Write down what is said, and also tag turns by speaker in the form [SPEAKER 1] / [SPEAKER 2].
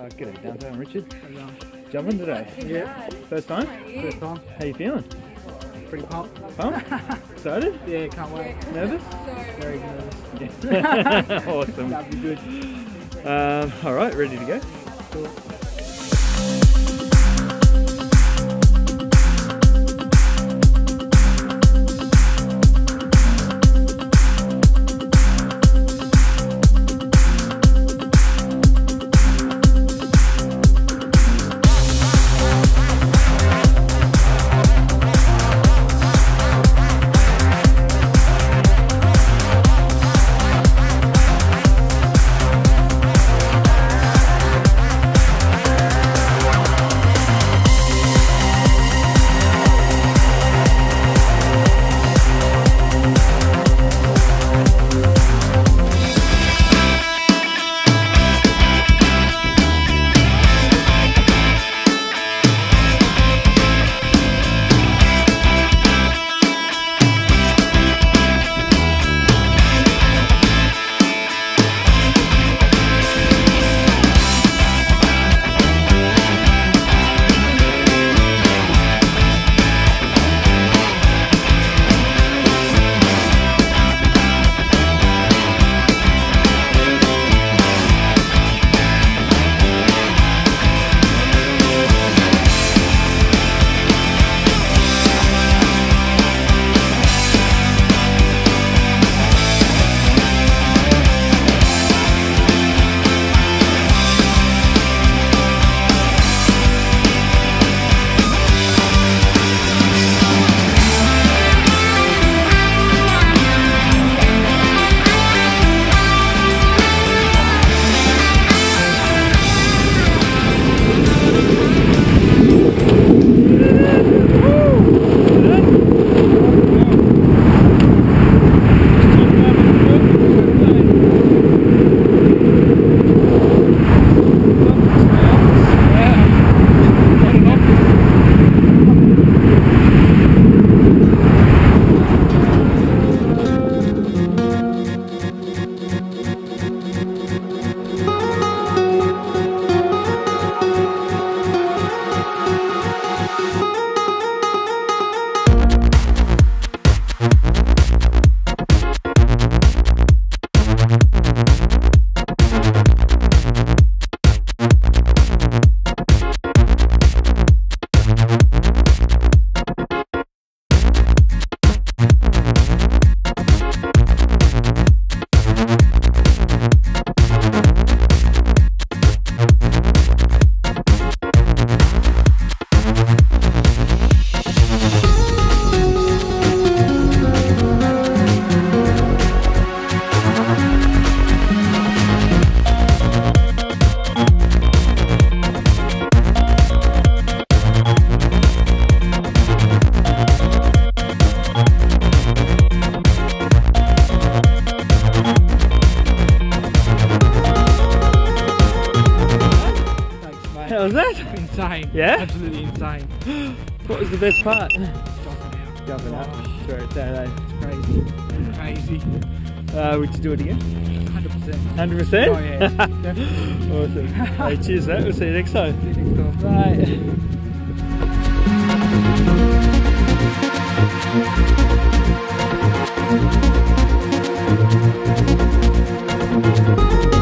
[SPEAKER 1] G'day Dante and Richard. Jumping today?
[SPEAKER 2] Yeah.
[SPEAKER 1] First time?
[SPEAKER 2] First time.
[SPEAKER 1] How you feeling?
[SPEAKER 2] Pretty pumped.
[SPEAKER 1] Pumped? Excited?
[SPEAKER 2] Yeah, can't wait.
[SPEAKER 1] Nervous?
[SPEAKER 2] Very nervous.
[SPEAKER 1] Yeah. Awesome.
[SPEAKER 2] That'd be good.
[SPEAKER 1] Alright, ready to go?
[SPEAKER 2] Cool.
[SPEAKER 1] How was that?
[SPEAKER 2] Insane.
[SPEAKER 1] Yeah?
[SPEAKER 2] Absolutely insane.
[SPEAKER 1] What was the best part?
[SPEAKER 2] Jumping out.
[SPEAKER 1] Jumping up.
[SPEAKER 2] Oh,
[SPEAKER 1] Sure, it's Saturday.
[SPEAKER 2] it's crazy. Crazy.
[SPEAKER 1] Would you do it again?
[SPEAKER 2] 100%.
[SPEAKER 1] 100%?
[SPEAKER 2] Oh yeah, definitely.
[SPEAKER 1] Awesome. Hey, cheers mate, we'll see you next time.
[SPEAKER 2] See you next time.
[SPEAKER 1] Bye.
[SPEAKER 2] Bye.